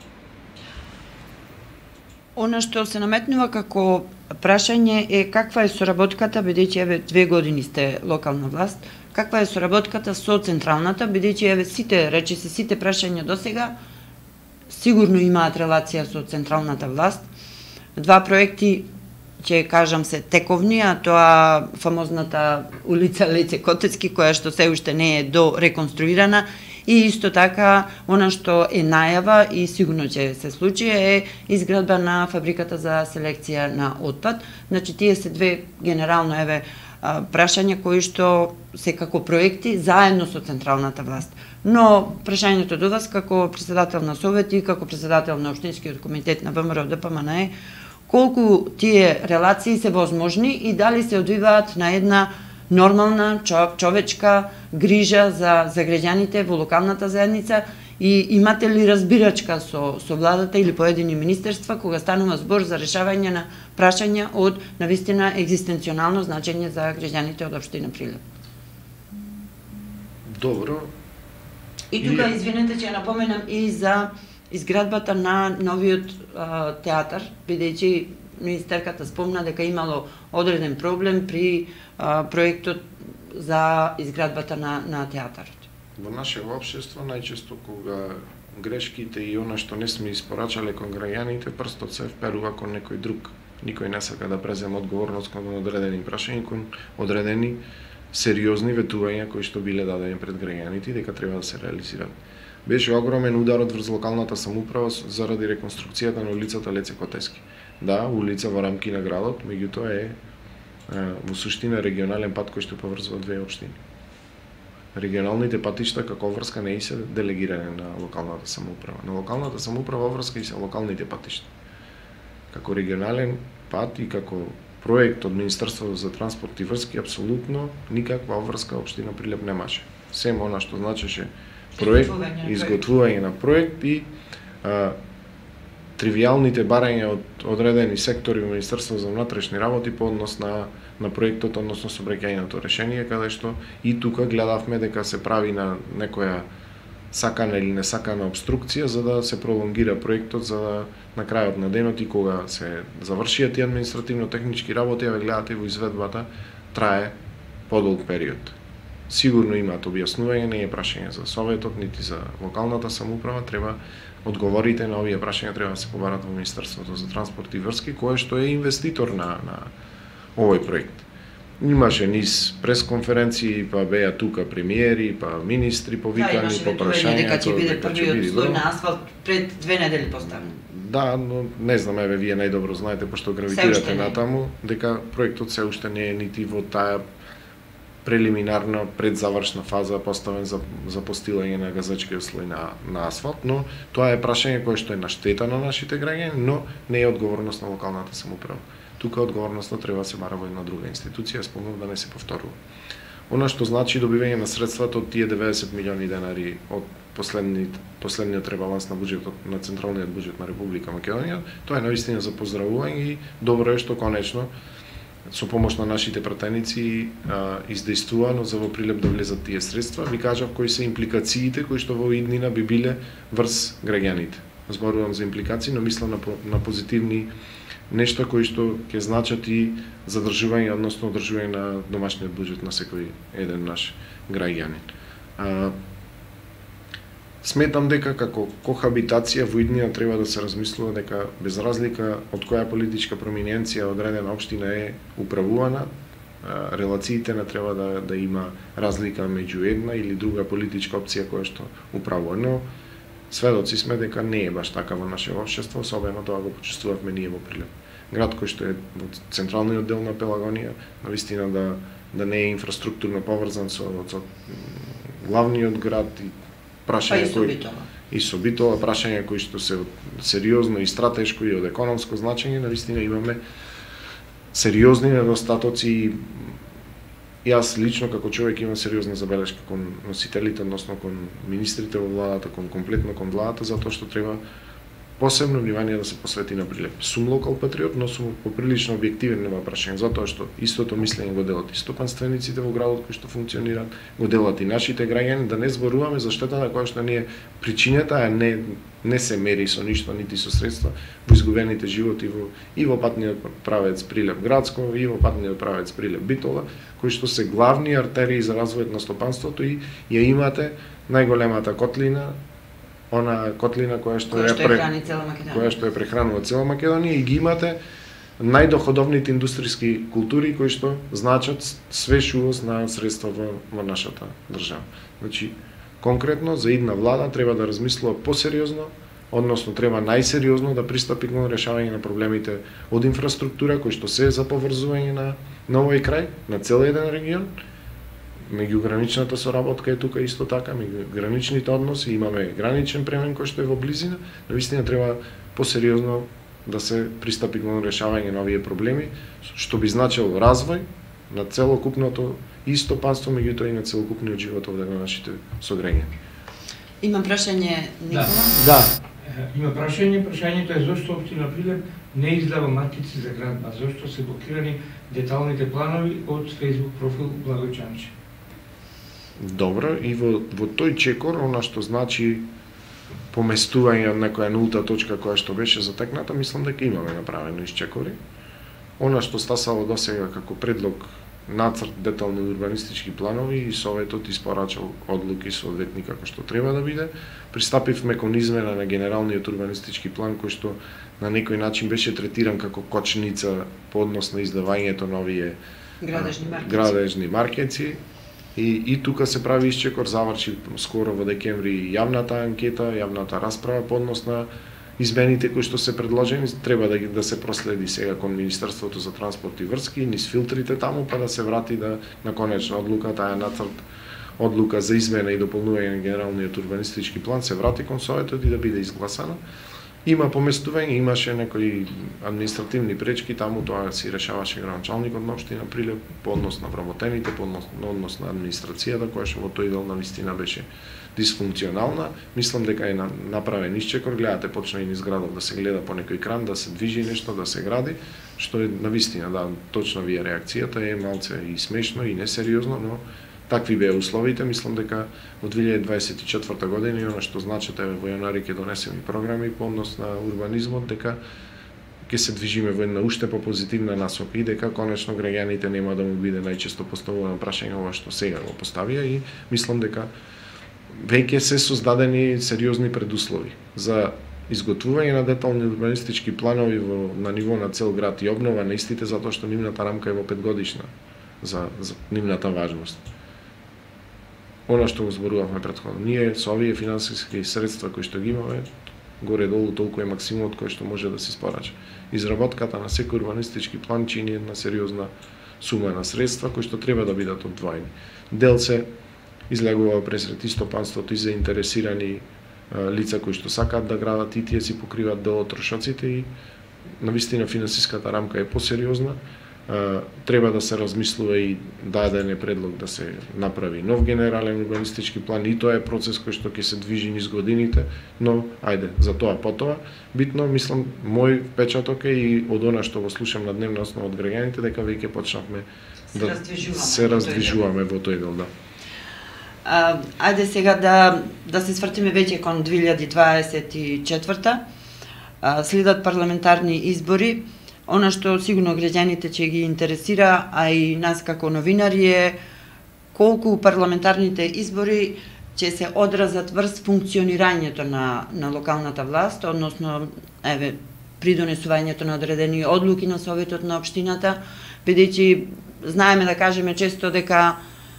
Она што се наметнува како прашање е каква е соработката, бидејќи еве 2 години сте локална власт, каква е соработката со централната, бидејќи еве сите прашања досега сигурно имаат релација со централната власт. 2 проекти, ќе кажам, се тековни, а тоа фамозната улица Леце Котецки, која што се уште не е до реконструирана, и исто така, она што е најава и сигурно ќе се случи е изградба на фабриката за селекција на отпад. Значи, тие се 2 генерално прашања кои што се како проекти заедно со централната власт. Но прашањето до вас како претседател на Совет и како претседател на Општинскиот комитет на ВМРО ДПМН е колку тие релации се возможни и дали се одвиваат на една нормална човечка грижа за граѓаните во локалната заедница и имате ли разбирачка со владата или поедини министерства кога станува збор за решавање на прашања од навистина екзистенционално значење за граѓаните од општина Прилеп? Добро. И тука, извинете, ќе напоменам и за изградбата на новиот театар, бидејќи министерката спомна дека имало одреден проблем при проектот за изградбата на театарот. Во нашето општество најчесто кога грешките и она што не сме испорачале кон граѓаните, прстот се вперува кон некој друг. Никој не сака да преземе одговорност кон одредени прашања, кон одредени сериозни ветувања кои што биле дадени пред граѓаните и дека треба да се реализираат. Беше огромен ударот врз локалната самоуправа заради реконструкцијата на улицата Леце Котецки. Да, улица во рамки на градот, меѓутоа е во суштина регионален пат кој што поврзува 2 општини. Регионалните патишта како врска не се делегирани на локалната самоуправа. На локалната самоуправа врска и се локалните патишта. Како регионален пат и како проект од Министерството за транспорт и врски апсолутно никаква врска општина Прилеп немаше. Семо она што значеше проект, изготвување на проект и тривијалните барања од одредени сектори во Министерството за внатрешни работи по однос на проектот, односно сообраќајното решение, каде што и тука гледавме дека се прави на некоја сакана или несакана обструкција за да се пролонгира проектот, за да на крајот на денот и кога се завршиат тие административно-технички работи, ве гледате во изведбата трае подолг период. Сигурно имаат објаснување, не е прашање за Советот, нити за локалната самоуправа, треба одговорите на овие прашања треба да се побарат во Министерството за транспорт и врски, кое што е инвеститор на овој проект. Имаше низ пресконференции, па беа тука премиери, па министри повикани, по прашања дека ќе биде првиот слој на асфалт пред 2 недели поставен. Да, но не знам, еве вие најдобро знаете пошто гравитирате натаму, дека проектот се уште не е нити во таа прелиминарна предзавршна фаза поставен за постилање на газачкиот слој на асфалт, но тоа е прашање кое што е на штета на нашите граѓани, но не е одговорност на локалната самоуправа. Тука одговорноста треба да се бара во една друга институција, спомнав да не се повторува. Она што значи добивање на средствата од тие 90 милиони денари од последниот ребаланс на буџетот на централниот буџет на Република Македонија, тоа е навистина за поздравување и добро е што конечно со помош на нашите пратеници издействувано за во Прилеп да влезат тие средства. Ви кажав кои се импликациите кои што во иднина би биле врз граѓаните. Зборувам за импликации, но мислам на позитивни нешта кои што ќе значат и задржување, односно одржување на домашниот буџет на секој еден наш граѓанин. Сметам дека како кохабитација во иднина треба да се размислува дека без разлика од која политичка проминенција одредена општина е управувана, релациите не треба да има разлика меѓу една или друга политичка опција која што управува. Но сведоци сме дека не е баш така во наше општество, особено тоа го почувствувавме ние во Прилеп. Град кој што е во централниот дел на Пелагонија, навистина да не е инфраструктурно поврзан со главниот град и прашање и со Битола, прашања кои што се сериозно и стратешко и од економско значење, навистина имаме сериозни недостатоци. Јас лично како човек имам сериозна забелешка кон носителите, односно кон министрите во владата, комплетно кон владата, затоа што треба посебно внимание да се посвети на Прилеп. Сум локал патриот, но сум поприлично објективен на прашање, затоа што истото мислење го делат и стопанствениците во градот кои што функционираат, го делат и нашите граѓани, да не зборуваме за штетата која што ни е причинета, а не се мери со ништо, нити со средства во изгубените животи и во патниот правец Прилеп Градско, и во патниот правец Прилеп Битола, кои што се главни артерии за развојот на стопанството и ја имате најголемата котлина, она котлина која што ја прехранува цела Македонија и ги имате најдоходовните индустријски култури кои што значат свеж увоз на средства во нашата држава. Значи, конкретно за идна влада треба да размислува посериозно, односно треба најсериозно да пристапи кон решавање на проблемите од инфраструктура кои што се за поврзување на овој крај, на цел еден регион. Меѓуграничната соработка е тука исто така, меѓуграничните односи, имаме граничен премен кој што е во близина, навистина треба посериозно да се пристапи кон решавање на овие проблеми, што би значило развој на целокупното и стопанство, меѓутоа и на целокупниот живот овде на нашите сограѓани. Има прашање, Никола? Да. Има прашање, прашањето е зошто општина Прилеп не издава маркици за градба, зошто се блокирани деталните планови од Facebook профил Благој Чанчев. Добро, и во тој чекор, она што значи поместување од некоја нулта точка која што беше затекната, мислам дека имаме направено исчекори. Она што стасало досега како предлог нацрт детални урбанистички планови и Советот испорачал одлуки соодветни како што треба да биде. Пристапивме кон измена на генералниот урбанистички план кој што на некој начин беше третиран како кочница по однос на издавањето на овие градежни маркеци. И тука се прави исчекор, заврши скоро во декември јавната анкета, јавната расправа по однос на измените кои што се предложени, треба да се проследи сега кон Министерството за транспорт и врски, низ филтрите таму, па да се врати на конечна одлука, таа нацрт одлука за измена и дополнување на генералниот урбанистички план се врати кон Советот и да биде изгласана. Има поместување, имаше некои административни пречки, таму тоа си решаваше градоначалникот на општина Прилеп по однос на вработените, по однос на администрацијата, која што во тој дел навистина беше дисфункционална. Мислам дека е направен исчекор, гледате почна и низ градот да се гледа по некој кран, да се движи нешто, да се гради, што е навистина, да, точно вие реакцијата е малце и смешно и несериозно, но такви беа условите. Мислам дека во 2024 година и она што значите во јануари ќе донесеме програми по однос на урбанизмот, дека ќе се движиме во една уште попозитивна насока и дека конечно граѓаните нема да му биде најчесто поставувано прашање ова што сега го поставија и мислам дека веќе се создадени сериозни предуслови за изготвување на детални урбанистички планови на ниво на цел град и обнова на истите, затоа што нивната рамка е во 5 годишна за нивната важност. Она што го зборувавме претходно. Ние со овие финансиски средства кои што ги имаме, горе-долу толку е максимумот кој што може да се испорача. Изработката на секој урбанистички план чини една сериозна сума на средства кои што треба да бидат одвоени. Дел се излегува пресред и стопанството и заинтересирани лица кои што сакаат да градат и тие си покриваат дел од трошоците и навистина финансиската рамка е посериозна. Треба да се размислува и даден е предлог да се направи нов генерален урбанистички план и тоа е процес кој што ќе се движи низ годините, но ајде, за тоа потоа. Битно, мислам, мој впечаток е и од она што го слушам на дневна основа од граѓаните, дека веќе почнавме да се раздвижуваме во тој дел, да. Ајде сега да се свртиме веќе кон 2024. Следат парламентарни избори. Она што сигурно граѓаните ќе ги интересира, а и нас како новинари е колку парламентарните избори ќе се одразат врз функционирањето на локалната власт, односно при донесувањето на одредени одлуки на Советот на општината, бидејќи знаеме да кажеме често дека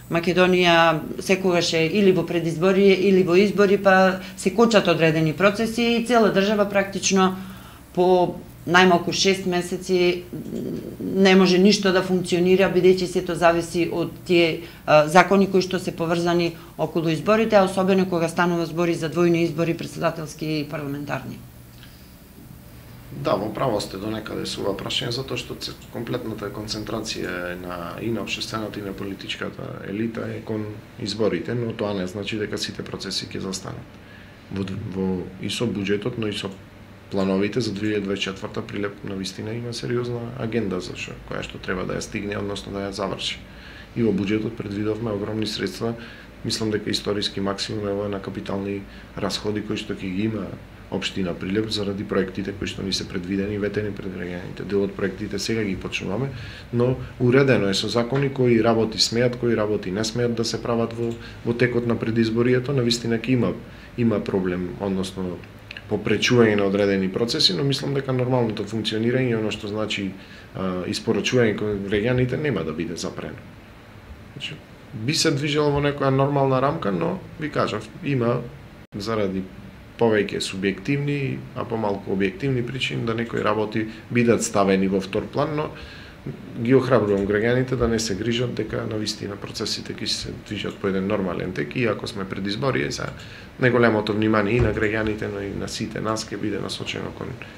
Македонија секогаш е или во предизборие или во избори, па се кочат одредени процеси и цела држава практично по најмалку 6 месеци не може ништо да функционира, бидејќи сето зависи од тие закони кои што се поврзани околу изборите, а особено кога станува збори за двојни избори, претседателски и парламентарни. Да, во право сте до некаде со ова прашање, затоа што комплетната концентрација и на општествената и на политичката елита е кон изборите, но тоа не значи дека сите процеси ќе застанат. И со буџетот, но и со плановите за 2024 Прилеп навистина има сериозна агенда за која што треба да ја стигне, односно да ја заврши. И во буџетот предвидовме огромни средства, мислам дека историски максимум е на капитални расходи кои што ќе ги има општина Прилеп заради проектите кои што ни се предвидени и ветени пред граѓаните. Дел од проектите сега ги почнуваме, но уредено е со закони кои работи смеат, кои работи не смеат да се прават во текот на предизборието. Навистина ќе има проблем, односно попречување на одредени процеси, но мислам дека нормалното функционирање, оно што значи испорачување кон граѓаните, нема да биде запрено. Значи, би се движело во некоја нормална рамка, но ви кажав, има заради повеќе субјективни, а помалку објективни причини да некои работи бидат ставени во втор план, но ги охрабрувам граѓаните да не се грижат дека навистина процесите ќе се движат по еден нормален тек, и ако сме пред изборие, за најголемото внимание и на граѓаните, но и на сите нас ќе биде насочено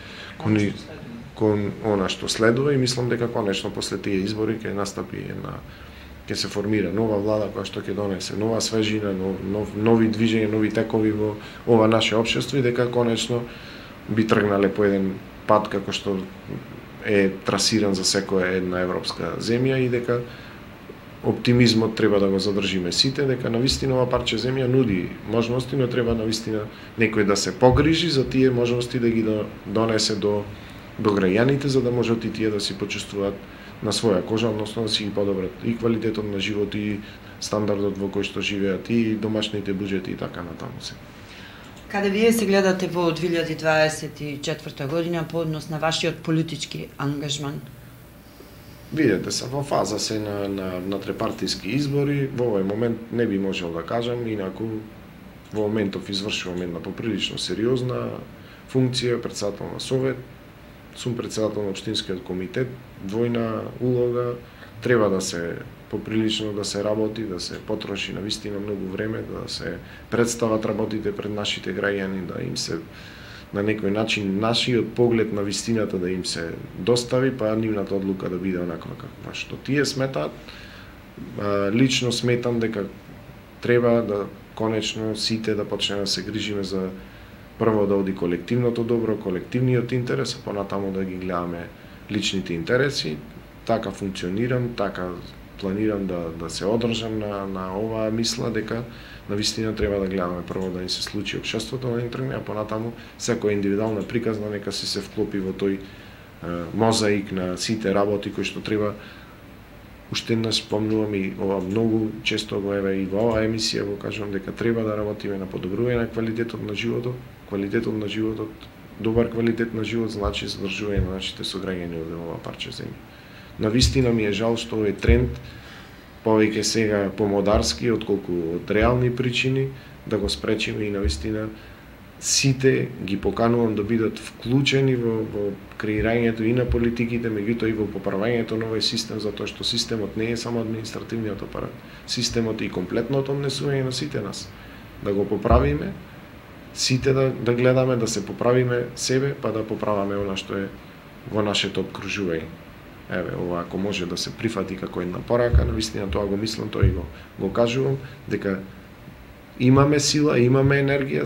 кон она што следува, и мислам дека конечно после тие избори ќе настапи ќе се формира нова влада која што ќе донесе нова свежина, нови движења, нови текови во ова наше општество, и дека конечно би тргнале по еден пат како што е трасиран за секоја една европска земја, и дека оптимизмот треба да го задржиме сите, дека навистина ова парче земја нуди можности, но треба навистина некој да се погрижи за тие можности, да ги донесе до граѓаните, за да можат и тие да се почувствуваат на своја кожа, односно да си ги подобрат и квалитетот на живот, и стандардот во кој што живеат, и домашните буџети и така натаму се. Каде вие се гледате во 2024 година по однос на вашиот политички ангажман? Видете се, во фаза се на трепартиски избори, во овој момент не би можел да кажам, инаку во моментов извршувам една поприлично сериозна функција, председател на совет, сум председател на општинскиот комитет, двојна улога, треба да се поприлично да се работи, да се потроши навистина многу време, да се представат работите пред нашите граѓани, да им се на некој начин нашиот поглед на вистината да им се достави, па нивната одлука да биде онаква каква што тие сметаат. Лично сметам дека треба да конечно сите да почнеме да се грижиме за прво да оди колективното добро, колективниот интерес, а понатаму да ги гледаме личните интереси. Така функционирам, така планирам да се одржам на оваа мисла, дека навистина треба да гледаме прво да ни се случи општеството на интернет, а понатаму секоја индивидуална приказна нека се вклопи во тој мозаик на сите работи кои што треба. Уште еднаш спомнувам, и ова многу често го еве и во оваа емисија го кажувам, дека треба да работиме на подобрување на квалитетот на животот. Квалитетот на животот, добар квалитет на живот значи задржување на нашите сограѓани од оваа парче земја. Навистина ми е жал што овој тренд повеќе сега помодарски отколку од реални причини да го спречиме, и навистина сите ги поканувам да бидат вклучени во креирањето и на политиките, меѓутоа и во поправањето на овој систем, затоа што системот не е само административниот апарат. Системот е и комплетното однесување на сите нас. Да го поправиме, сите да гледаме, да се поправиме себе, па да поправаме она што е во нашето обкружување. Еве, ова ако може да се прифати како една порака, навистина тоа го мислам, тоа и го кажувам, дека имаме сила, имаме енергија,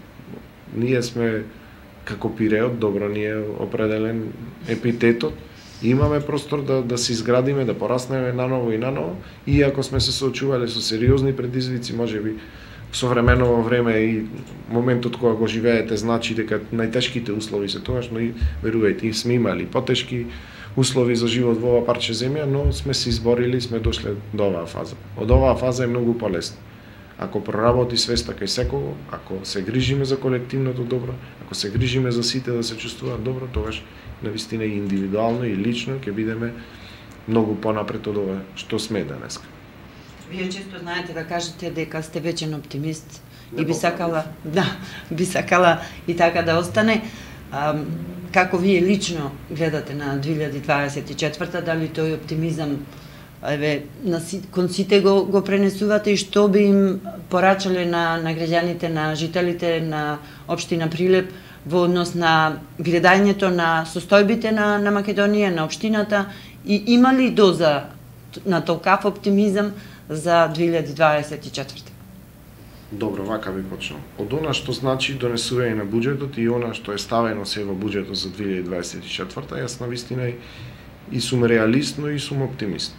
ние сме како пиреот, добро ни е определен епитетот, имаме простор да се изградиме, да пораснеме наново и наново, и ако сме се соочувале со сериозни предизвици, можеби современо време и моментот кога го живеете значи дека најтешките услови се тогаш, но и верувајте, сме имали потешки услови за живот во ова парче земја, но сме се изборили, сме дошле до оваа фаза. Од оваа фаза е многу полесно. Ако проработи свеста кај секого, ако се грижиме за колективното добро, ако се грижиме за сите да се чувствуваат добро, тогаш навистина и индивидуално и лично ќе бидеме многу понапред од ова што сме денеска. Вие често знаете да кажете дека сте вечен оптимист Не и би сакала, би сакала и така да остане. Како вие лично гледате на 2024-та, дали тој оптимизам кон сите го пренесувате и што би им порачале на граѓаните, на жителите на општина Прилеп во однос на гледањето на состојбите на Македонија, на општината, и има ли доза на толкав оптимизам за 2024? Добро, вака би почнал. Од она што значи донесување на буџетот и она што е ставено се во буџетот за 2024, јас навистина и сум реалист, но и сум оптимист.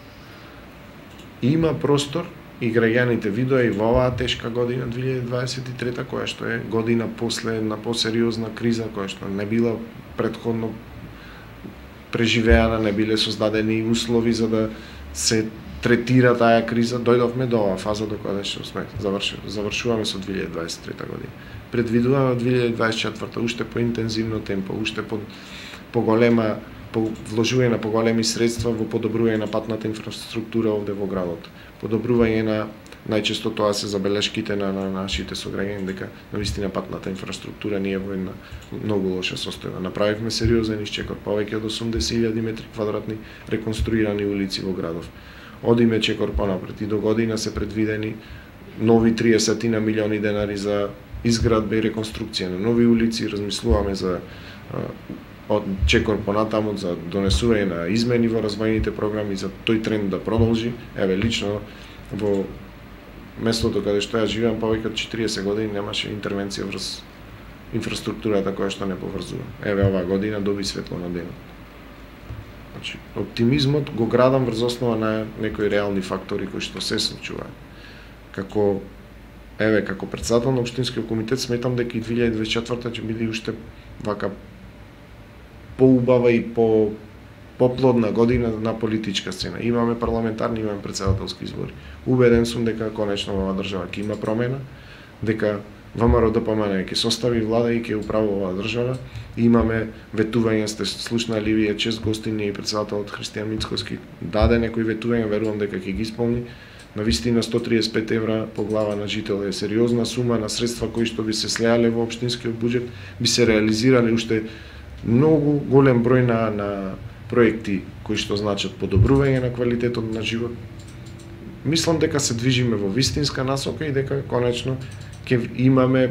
Има простор и граѓаните видоа и во оваа тешка година 2023, која што е година после една посериозна криза, која што не била претходно преживеана, не биле создадени услови за да се третира таа криза, дојдовме до оваа фаза до која што сме завршуваме со 2023 година. Предвидуваме 2024 уште поинтензивно темпо, уште поголема вложување на поголеми средства во подобрување на патната инфраструктура овде во градот. Подобрување на најчесто тоа се забелешките на нашите сограѓани дека навистина патната инфраструктура не е во една многу лоша состојба. Направивме сериозен исчекор, повеќе од 80.000 метри квадратни реконструирани улици во градов. Одиме чекор понапред и до година се предвидени нови 30 милиони денари за изградба и реконструкција на нови улици, размислуваме за од чекор понатаму за донесување на измени во развојните програми, за тој тренд да продолжи. Еве лично во местото каде што ја живеам повеќе од 40 години немаше интервенција врз инфраструктурата која што не поврзува. Еве оваа година доби светло на денот. Значи, оптимизмот го градам врз основа на некои реални фактори кои што се случуваат. Како председател на општинскиот комитет сметам дека и 2024 ќе биде уште вака поубава и поплодна година на политичка сцена. Имаме парламентарни, имаме председателски избори. Убеден сум дека конечно оваа држава ќе има промена, дека ВМРО-ДПМН ќе состави влада и ќе управува оваа држава. Имаме ветување, сте слушнали вие чест гостини и председателот Христијан Мицкоски даде некои ветувања, верувам дека ќе ги исполни. Навистина 135 евра по глава на жител е сериозна сума на средства кои што би се слеале во општинскиот буџет, би се реализирале уште многу голем број на проекти кои што значат подобрување на квалитетот на живот. Мислам дека се движиме во вистинска насока и дека конечно ќе имаме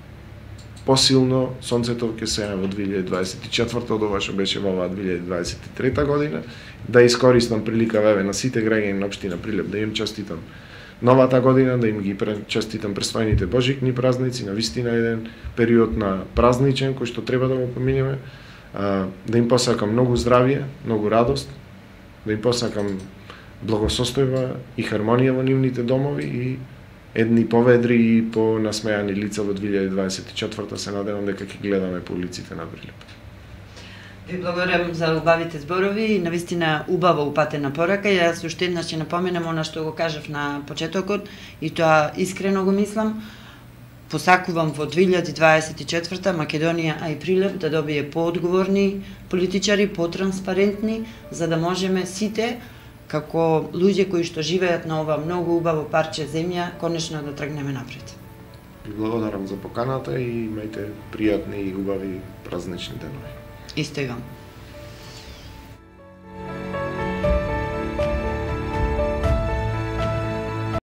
посилно сонцето ќе се во 2024 од ова што беше во оваа 2023 година. Да искористам прилика на сите граѓани на општина Прилеп да им честитам новата година, да им ги честитам престојните божикни празници, на вистина еден период на празничен кој што треба да го поминеме, да им посакам многу здравје, многу радост, да им посакам благосостојба и хармонија во нивните домови и едни поведри и понасмејани лица во 2024 се надевам дека ќе гледаме по улиците на Прилеп. Ви благодарам за убавите зборови и навистина убаво упатена порака. Јас уште еднаш ќе напоменам она што го кажав на почетокот и тоа искрено го мислам. Посакувам во 2024 Македонија, а и Прилеп да добие поодговорни политичари, потранспарентни, за да можеме сите како луѓе кои што живеат на ова многу убаво парче земја, конечно да тргнеме напред. Ви благодарам за поканата и имајте пријатни и убави празнични денови. Исто и вам.